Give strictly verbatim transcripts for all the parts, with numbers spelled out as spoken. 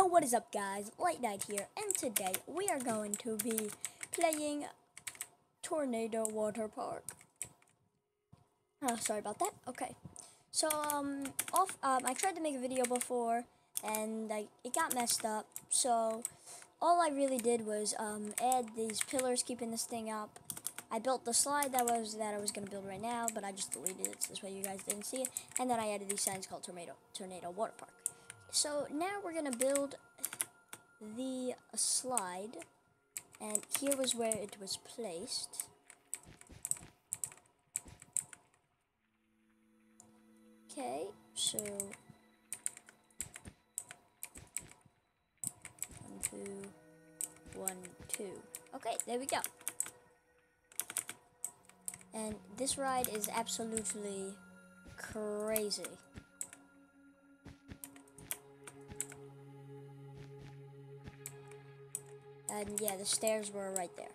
Yo, what is up guys, Light Knight here, and today we are going to be playing Tornado Water Park. Oh, sorry about that. Okay, so um, off. Um, I tried to make a video before, and I, it got messed up. So all I really did was um, add these pillars, keeping this thing up. I built the slide that was that I was gonna build right now, but I just deleted it so this way you guys didn't see it. And then I added these signs called Tornado Tornado Water Park. So now we're gonna build the uh, slide, and here was where it was placed. Okay, so one, two, one, two. Okay, there we go. And this ride is absolutely crazy. And yeah, the stairs were right there.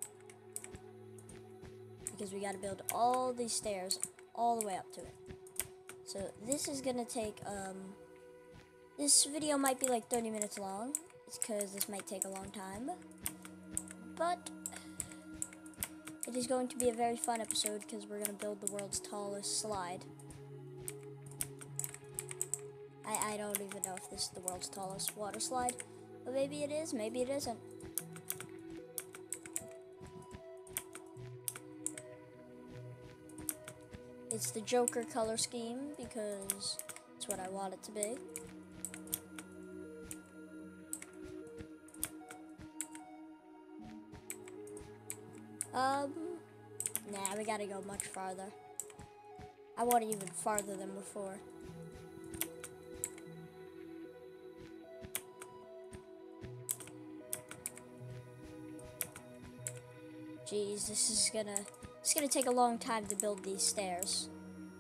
Because we gotta build all these stairs all the way up to it. So this is gonna take, um, this video might be like thirty minutes long. It's because this might take a long time. But it is going to be a very fun episode because we're gonna build the world's tallest slide. I, I don't even know if this is the world's tallest water slide. But maybe it is, maybe it isn't. It's the Joker color scheme because it's what I want it to be. Um, nah, we gotta go much farther. I want it even farther than before. Jeez, this is gonna, it's gonna take a long time to build these stairs.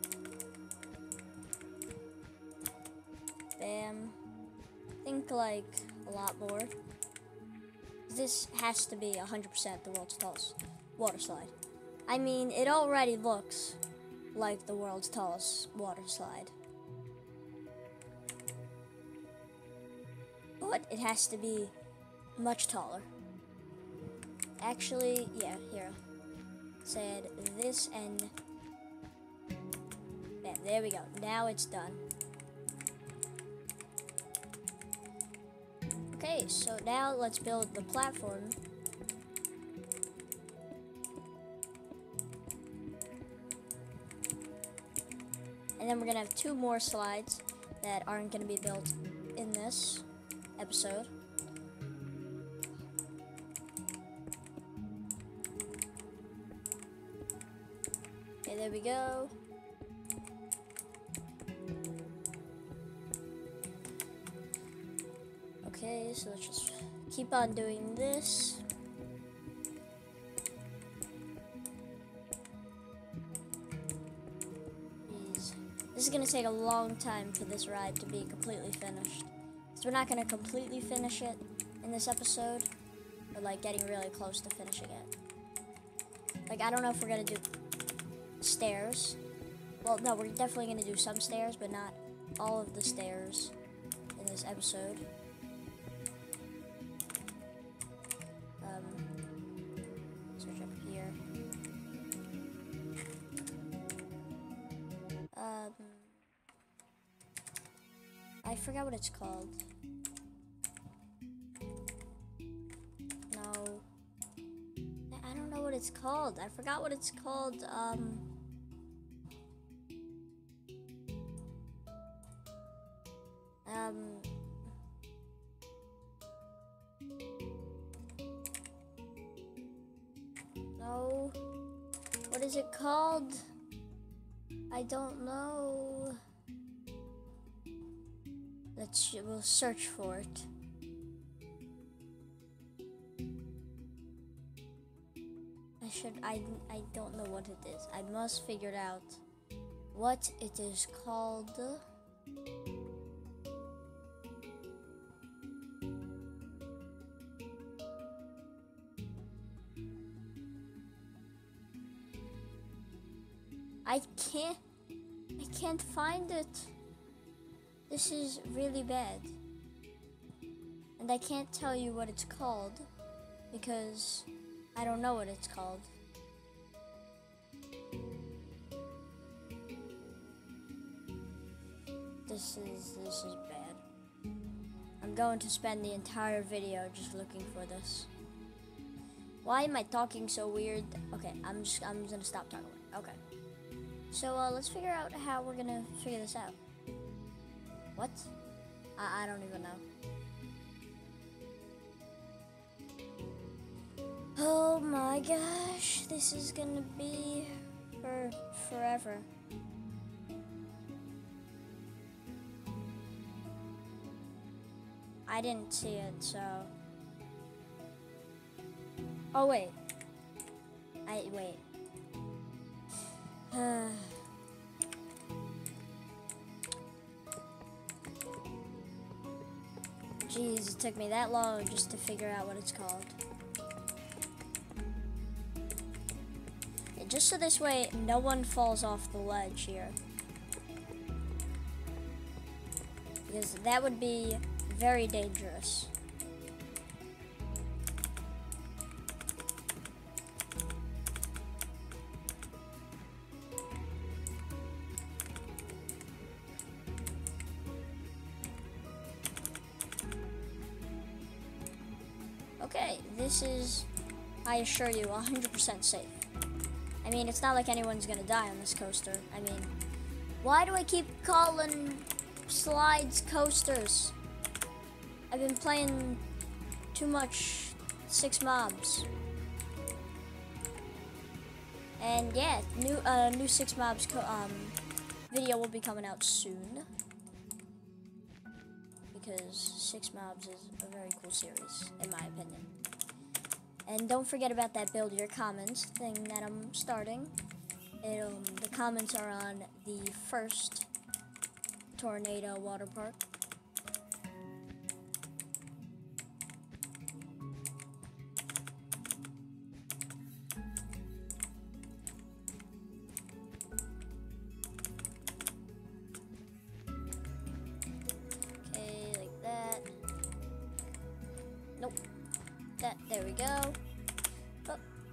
Bam. Think like a lot more. This has to be one hundred percent the world's tallest water slide. I mean, it already looks like the world's tallest water slide. But it has to be much taller. Actually, yeah, here. Said this and bam, there we go. Now it's done. Okay, so now let's build the platform. And then we're gonna have two more slides that aren't gonna be built in this episode. Okay, there we go. Okay, so let's just keep on doing this. Jeez. This is gonna take a long time for this ride to be completely finished. So we're not gonna completely finish it in this episode. We're like getting really close to finishing it. Like, I don't know if we're gonna do stairs. Well, no, we're definitely gonna do some stairs, but not all of the stairs in this episode. Um, search up here. Um, I forgot what it's called. No. I don't know what it's called. I forgot what it's called. Um, um, no. What is it called? I don't know. Let's, we'll search for it. I should, I, I don't know what it is. I must figure out what it is called. I can't, I can't find it. This is really bad. And I can't tell you what it's called because I don't know what it's called. This is this is bad. I'm going to spend the entire video just looking for this. Why am I talking so weird? Okay, I'm just I'm just gonna stop talking. Okay. So uh, let's figure out how we're gonna figure this out. What? I, I don't even know. Oh my gosh, this is gonna be for forever. I didn't see it, so. Oh wait. I wait. Uh. Jeez, it took me that long just to figure out what it's called. And just so this way, no one falls off the ledge here. Because that would be very dangerous. Okay, this is, I assure you, one hundred percent safe. I mean, it's not like anyone's gonna die on this coaster. I mean, why do I keep calling slides coasters? I've been playing too much Six Mobs. And yeah, new uh, new Six Mobs co um, video will be coming out soon. Because Six Mobs is a very cool series, in my opinion. And don't forget about that build your comments thing that I'm starting. It, um, the comments are on the first Tornado water park. Nope. That, there we go. Oh.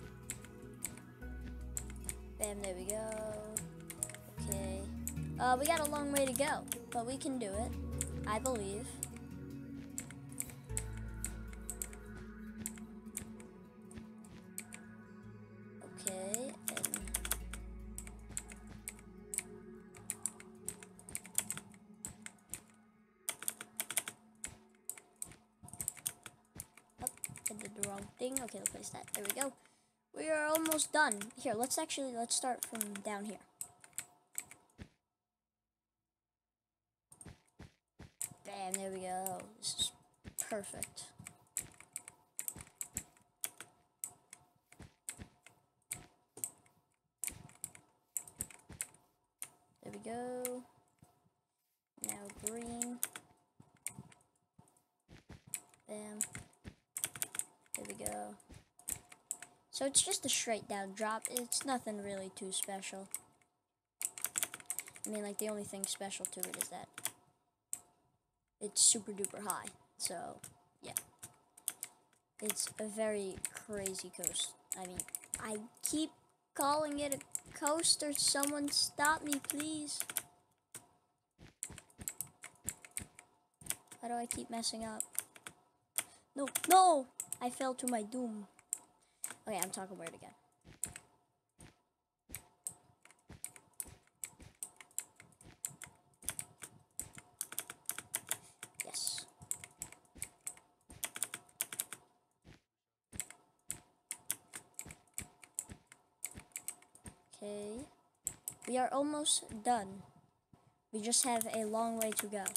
Bam, there we go. Okay. Uh, we got a long way to go, but we can do it, I believe. Okay, and I did the wrong thing. Okay, let's place that. There we go. We are almost done. Here, let's actually, let's start from down here. Bam, there we go. This is perfect. There we go. Now green. Bam. There we go. So it's just a straight down drop. It's nothing really too special. I mean, like, the only thing special to it is that it's super duper high. So, yeah. It's a very crazy coaster. I mean, I keep calling it a coaster. Someone stop me, please. How do I keep messing up? No, no! I fell to my doom. Okay, I'm talking weird again. Yes. Okay. We are almost done. We just have a long way to go.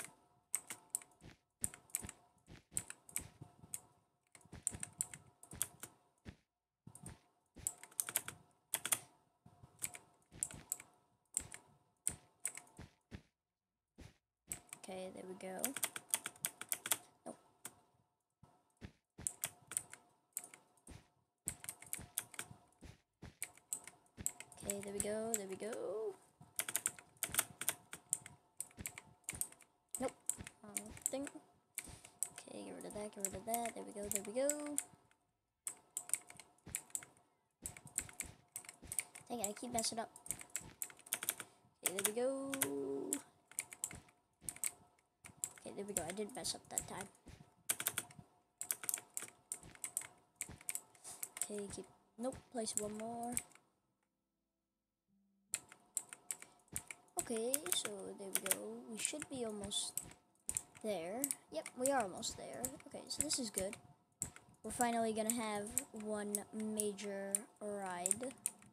Okay, there we go. Nope. Okay, there we go, there we go. Nope. Wrong thing. Okay, get rid of that, get rid of that. There we go, there we go. Dang it, I keep messing up. Okay, there we go. Okay, there we go. I didn't mess up that time. Okay, keep. Nope, place one more. Okay, so there we go. We should be almost there. Yep, we are almost there. Okay, so this is good. We're finally gonna have one major ride.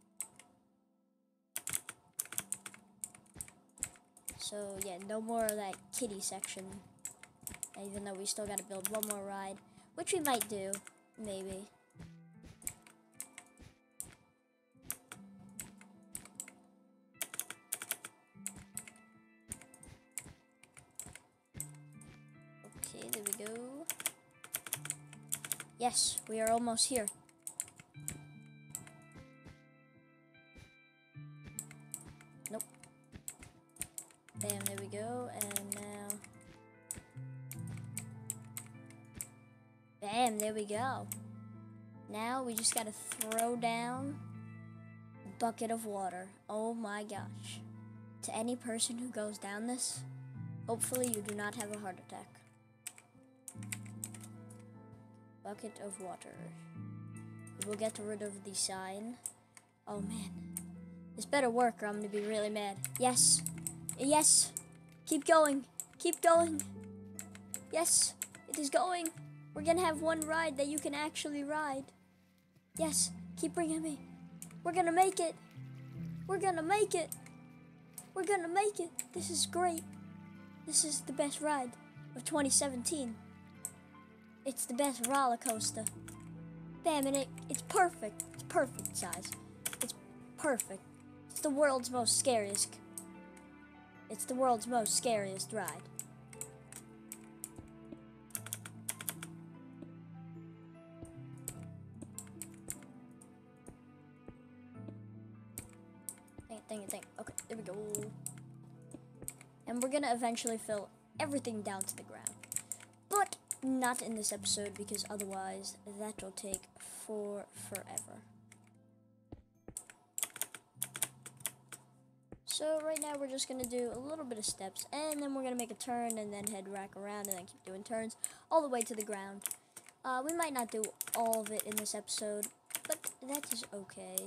So yeah, no more of that kiddie section. Even though we still gotta build one more ride, which we might do, maybe. Okay, there we go. Yes, we are almost here. Nope. Bam, there we go, and now... Bam, there we go. Now we just gotta throw down a bucket of water. Oh my gosh. To any person who goes down this, hopefully you do not have a heart attack. Bucket of water. We'll get rid of the sign. Oh man. This better work or I'm gonna be really mad. Yes. Yes. Keep going. Keep going. Yes. It is going. We're gonna have one ride that you can actually ride. Yes. Keep bringing me. We're gonna make it. We're gonna make it. We're gonna make it. This is great. This is the best ride of twenty seventeen. It's the best roller coaster. Bam, and it, it's perfect. It's perfect size. It's perfect. It's the world's most scariest. It's the world's most scariest ride. Dang it, dang it, dang it. Okay, there we go. And we're gonna eventually fill everything down to the ground. But not in this episode, because otherwise that will take for forever. So right now we're just gonna do a little bit of steps, and then we're gonna make a turn, and then head back around, and then keep doing turns all the way to the ground. Uh, we might not do all of it in this episode, but that is okay,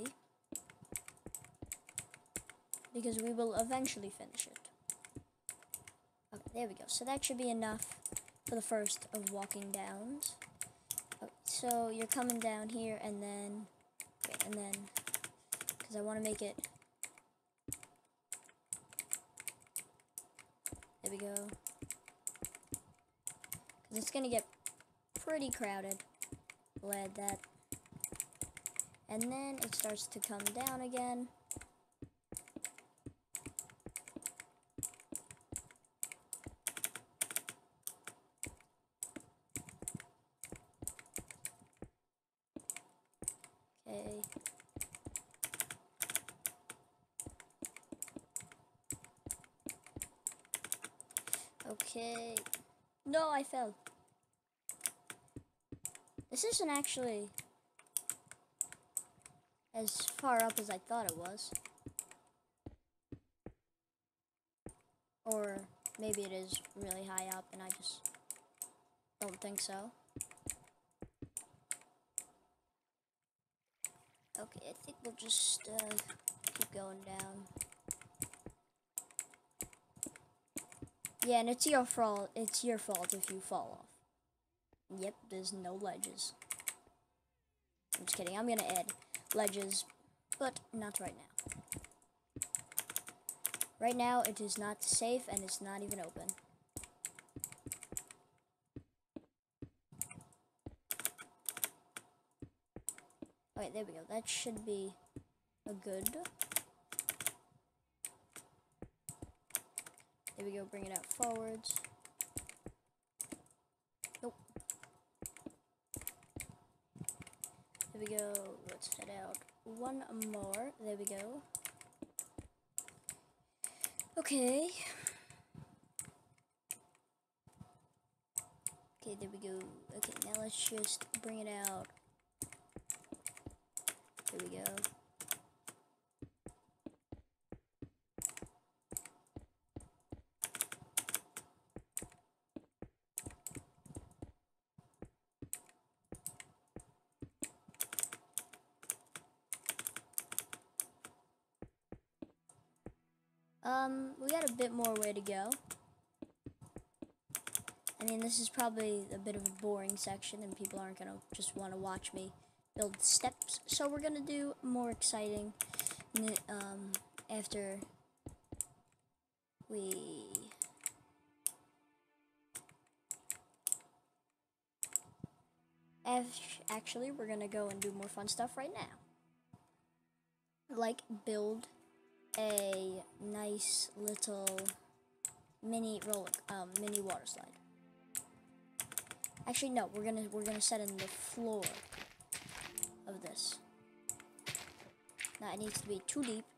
because we will eventually finish it. Okay, there we go. So that should be enough for the first of walking downs. Okay, so you're coming down here, and then, okay, and then, because I want to make it. There we go. Because it's gonna get pretty crowded. We'll add that, and then it starts to come down again. Okay. Okay. No, I fell. This isn't actually as far up as I thought it was. Or maybe it is really high up and I just don't think so. Okay, I think we'll just uh, keep going down. Yeah, and it's your fault. It's your fault if you fall off. Yep, there's no ledges. I'm just kidding. I'm gonna add ledges, but not right now. Right now, it is not safe and it's not even open. Okay, there we go. That should be a good. There we go, bring it out forwards. Nope. There we go, let's head out one more. There we go. Okay. Okay, there we go. Okay, now let's just bring it out. There we go. Um, we got a bit more way to go. I mean, this is probably a bit of a boring section and people aren't gonna just want to watch me build steps. So we're gonna do more exciting um, after we... Actually, we're gonna go and do more fun stuff right now. Like build a nice little mini roller, um, mini water slide. Actually, no, we're gonna we're gonna set in the floor of this. Now it needs to be too deep.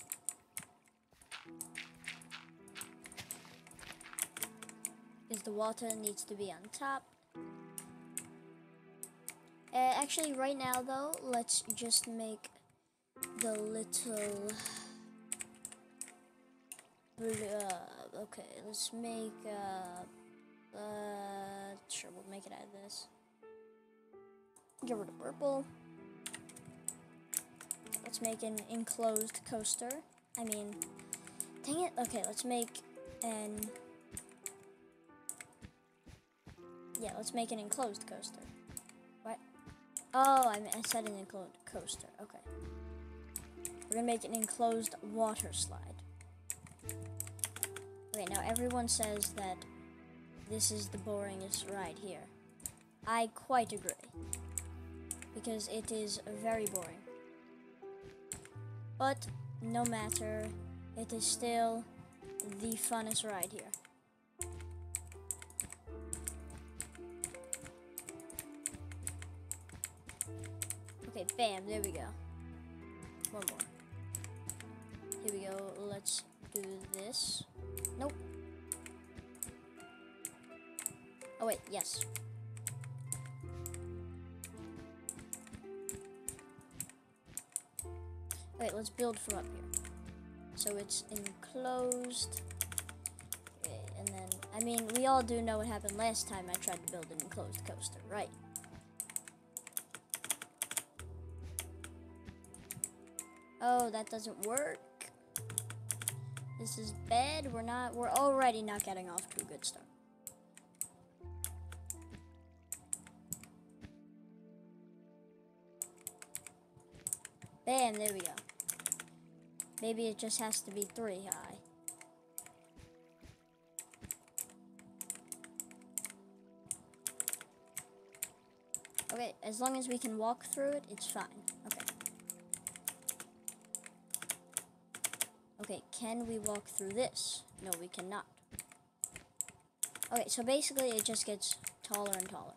Because the water needs to be on top. Uh, actually, right now though, let's just make the little. Uh, okay, let's make. Uh, uh, sure, we'll make it out of this. Get rid of purple. Let's make an enclosed coaster. I mean, dang it. Okay, let's make an. Yeah, let's make an enclosed coaster. What? Oh, I, mean, I said an enclosed coaster. Okay. We're gonna make an enclosed water slide. Okay, now everyone says that this is the boringest ride here. I quite agree. Because it is very boring. But, no matter, it is still the funnest ride here. Okay, bam, there we go. One more. Here we go, let's do this. Nope. Oh wait, yes. Wait, let's build from up here. So it's enclosed. Okay, and then, I mean, we all do know what happened last time I tried to build an enclosed coaster, right? Oh, that doesn't work. This is bad. We're not, we're already not getting off to a good start. Bam, there we go. Maybe it just has to be three high. Okay, as long as we can walk through it, it's fine. Okay. Okay, can we walk through this? No, we cannot. Okay, so basically it just gets taller and taller.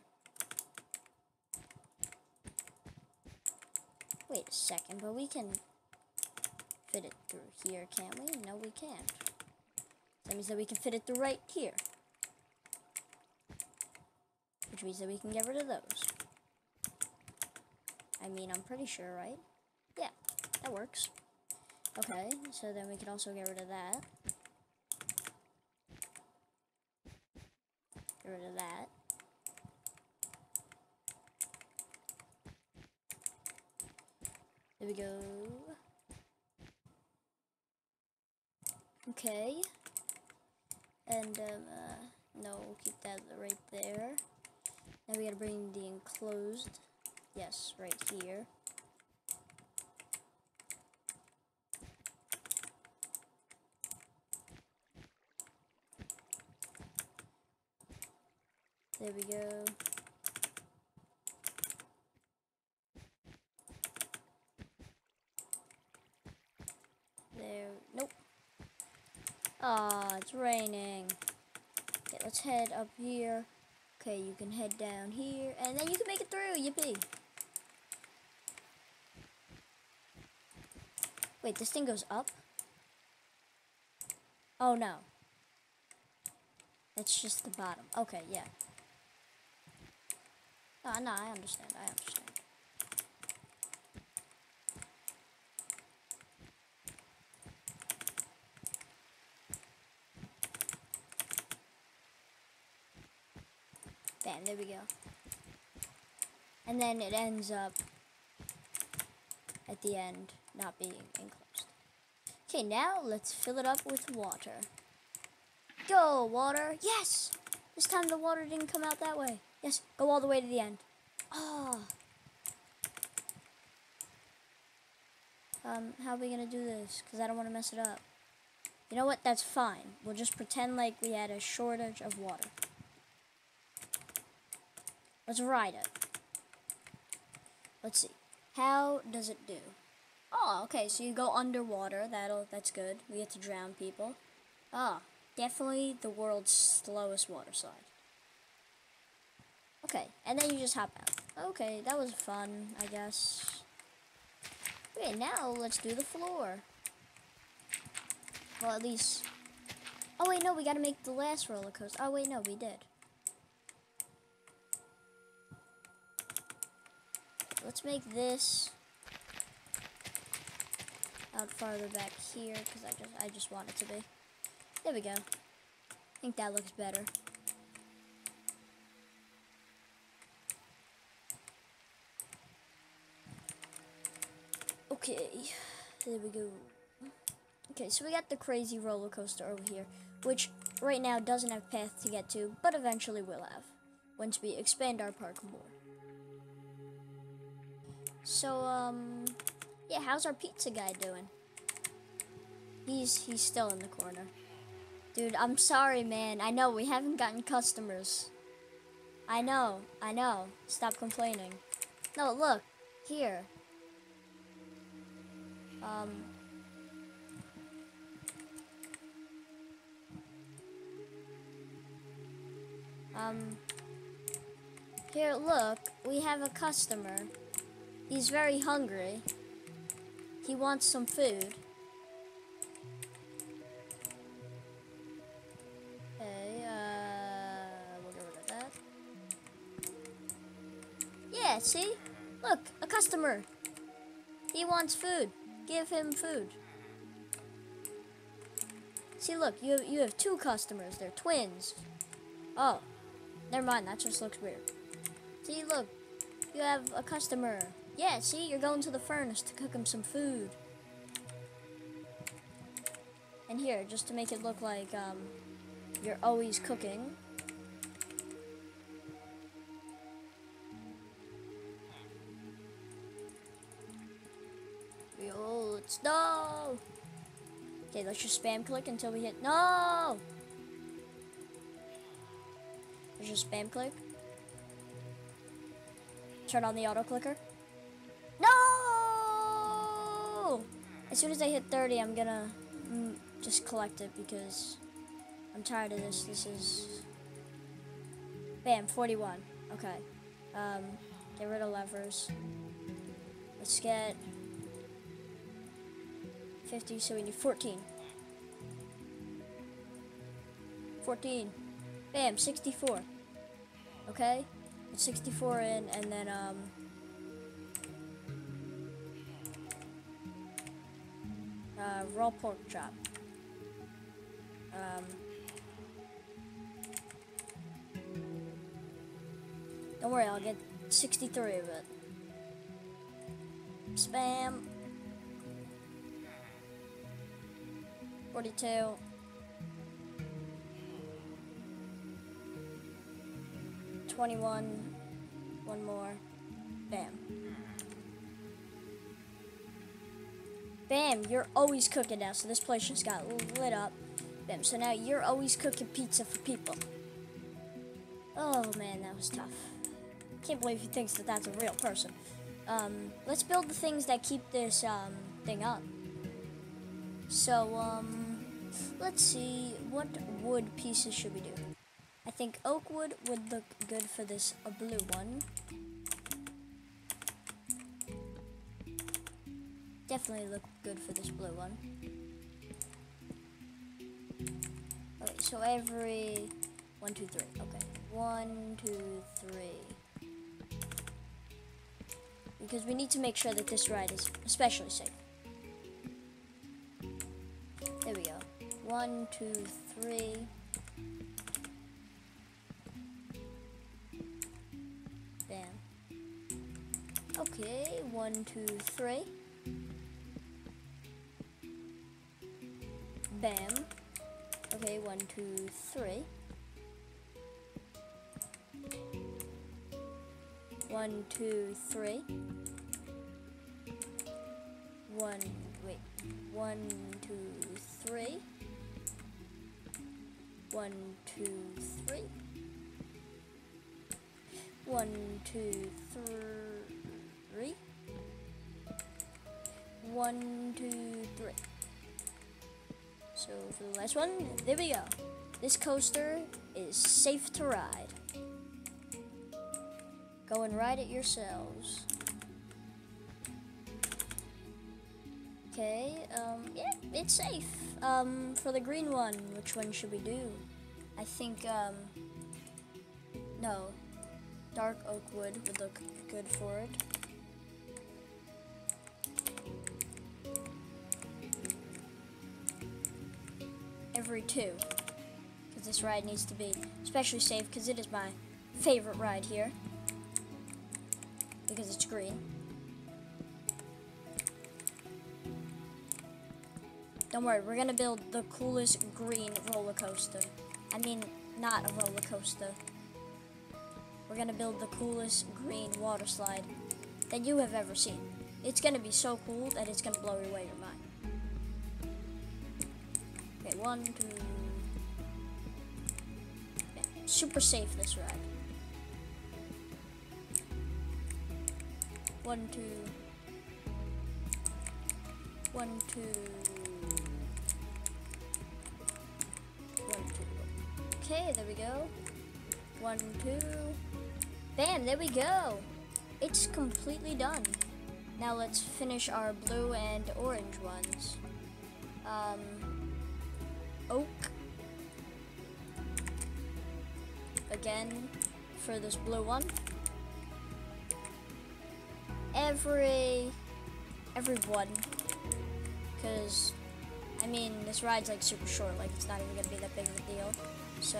Wait a second, but we can fit it through here, can't we? No, we can't. That means that we can fit it through right here. Which means that we can get rid of those. I mean, I'm pretty sure, right? Yeah, that works. Okay, so then we can also get rid of that. Get rid of that. There we go. Okay. And, um, uh, no, we'll keep that right there. Now we gotta bring the enclosed. Yes, right here. There we go. There, nope. Ah, it's raining. Okay, let's head up here. Okay, you can head down here, and then you can make it through, yippee. Wait, this thing goes up? Oh no. That's just the bottom. Okay, yeah. Ah, no, I understand. I understand. Bam, there we go. And then it ends up at the end not being enclosed. Okay, now let's fill it up with water. Go, water. Yes! This time the water didn't come out that way. Yes, go all the way to the end. Ah. Um, how are we gonna do this? Because I don't want to mess it up. You know what? That's fine. We'll just pretend like we had a shortage of water. Let's ride it. Let's see. How does it do? Oh, okay. So you go underwater. That'll. That's good. We get to drown people. Ah, definitely the world's slowest water slide. Okay, and then you just hop out. Okay, that was fun, I guess. Okay, now let's do the floor. Well, at least... Oh, wait, no, we gotta make the last roller coaster. Oh, wait, no, we did. Let's make this out farther back here, because I just, I just want it to be. There we go. I think that looks better. Okay, there we go. Okay, so we got the crazy roller coaster over here, which right now doesn't have path to get to, but eventually will have, once we expand our park more. So, um, yeah, how's our pizza guy doing? He's, he's still in the corner. Dude, I'm sorry, man. I know, we haven't gotten customers. I know, I know. Stop complaining. No, look, here. Um... Um, here, look, we have a customer. He's very hungry. He wants some food. Okay, uh, we'll get rid of that. Yeah, see? Look, a customer. He wants food. Give him food. See, look, you have, you have two customers. They're twins. Oh. Never mind, that just looks weird. See, look, you have a customer. Yeah, see, you're going to the furnace to cook him some food. And here, just to make it look like um, you're always cooking. Yo, let's no. Okay, let's just spam click until we hit no. Just spam click. Turn on the auto clicker. No! As soon as I hit thirty, I'm gonna mm, just collect it because I'm tired of this. This is... Bam, forty-one. Okay. Um, get rid of levers. Let's get fifty, so we need fourteen. fourteen. Bam, sixty-four. Okay, put sixty-four in, and then um, uh, raw pork chop. Um, don't worry, I'll get sixty-three of it. Spam. forty-two. twenty-one, one more, bam. Bam, you're always cooking now, so this place just got lit up. Bam, so now you're always cooking pizza for people. Oh man, that was tough. Can't believe he thinks that that's a real person. Um, let's build the things that keep this um, thing up. So, um, let's see, what wood pieces should we do? I think oak wood would look good for this a blue one. Definitely look good for this blue one. Okay, so every one, two, three. Okay, one, two, three. because we need to make sure that this ride is especially safe. There we go. One, two, three. Bam. Okay, one, two, three. Bam. Okay, one, two, three. One, two, three. One, wait. One, two, three. One, two, three. One, two, three. One, two, three. So for the last one, there we go. This coaster is safe to ride. Go and ride it yourselves. Okay, um, yeah, it's safe. Um, for the green one, which one should we do? I think, um, no, dark oak wood would look good for it. Every two, because this ride needs to be especially safe, because it is my favorite ride here, because it's green. Don't worry, we're gonna build the coolest green roller coaster. I mean, not a roller coaster. We're gonna build the coolest green water slide that you have ever seen. It's gonna be so cool that it's gonna blow away your mind. Okay, one, two. Okay, super safe this ride. One, two. One, two. One, two. Okay, there we go. One, two. Bam, there we go. It's completely done. Now let's finish our blue and orange ones. Um, oak. Again, for this blue one. Every, every one. Because, I mean, this ride's like super short, like it's not even gonna be that big of a deal. So,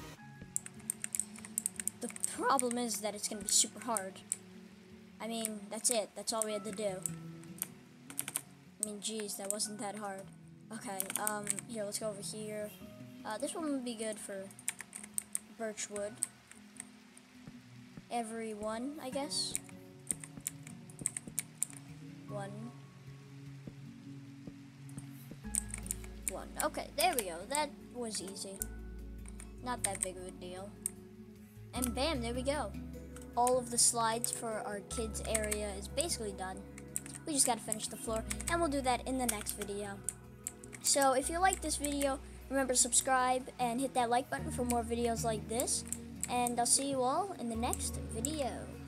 the problem is that it's gonna be super hard. I mean, that's it. That's all we had to do. I mean, geez, that wasn't that hard. Okay, um, here, let's go over here. Uh, this one would be good for birch wood. Every one, I guess. One. One. Okay, there we go. That was easy. Not that big of a deal. And bam, there we go. All of the slides for our kids area is basically done. We just gotta finish the floor, and we'll do that in the next video. So if you like this video, remember to subscribe and hit that like button for more videos like this. And I'll see you all in the next video.